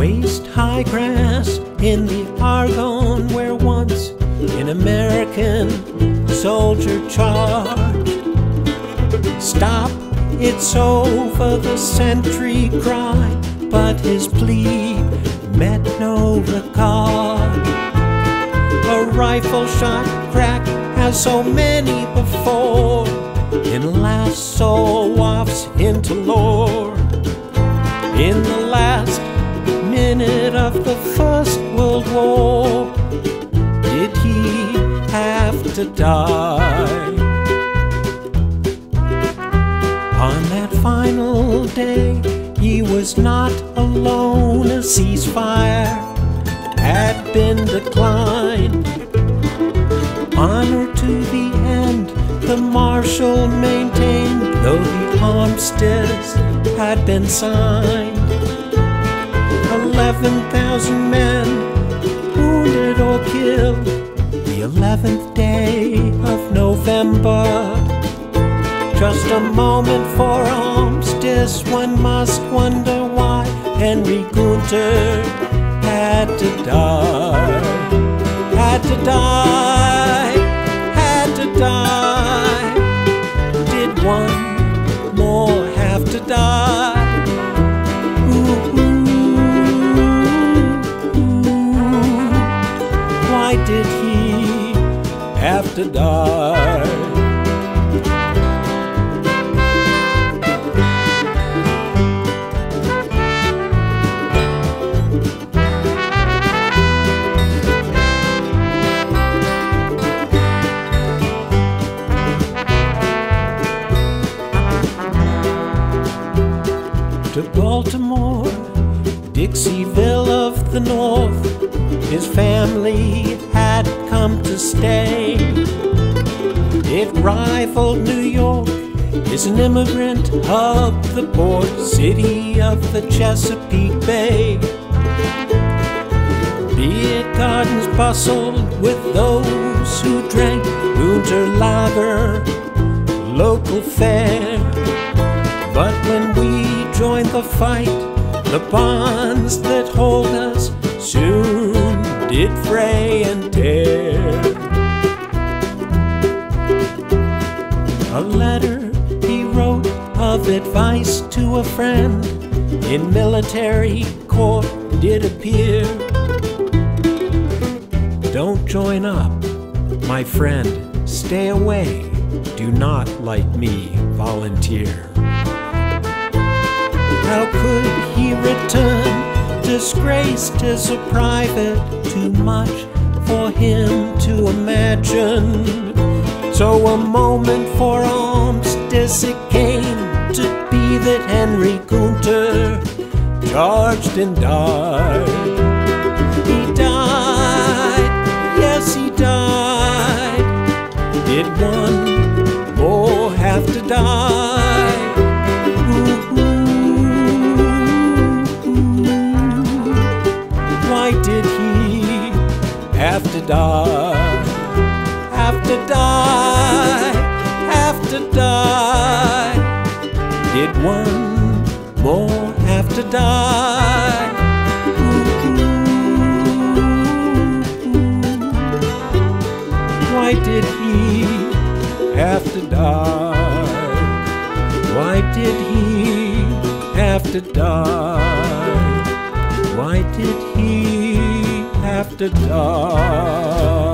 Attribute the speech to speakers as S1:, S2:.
S1: waist-high grass in the Argonne, where once an American soldier charged. "Stop, it's over," the sentry cried, but his plea met no regard. A rifle shot cracked as so many before, and lasso wafts into lore. In the last minute of the First World War, did he have to die? On that final day, he was not alone. A ceasefire had been declined. Honor to the end, the marshal maintained, though the armistice had been signed. 11,000 men wounded or killed, the 11th day of November. Just a moment for armistice, one must wonder why Henry Gunter had to die. Had to die, had to die. Did one more have to die? Ooh, why did he have to die? To Baltimore, Dixieville of the North, his family had come to stay. It rivaled New York, is an immigrant hub, the port city of the Chesapeake Bay. Beer gardens bustled with those who drank Gunter Lager, local fare. But when we joined the fight, the bonds that hold us soon did fray and tear. A letter he wrote of advice to a friend in military court did appear. "Don't join up, my friend, stay away, do not, like me, volunteer." How could he return, disgraced as a private? Too much for him to imagine. So a moment for armistice it came to be that Henry Gunter charged and died. He died, yes he died. Did one more have to die? Why did he have to die? Have to die, have to die. Did one more have to die? Why did he have to die? Why did he have to die? Why did he have to die?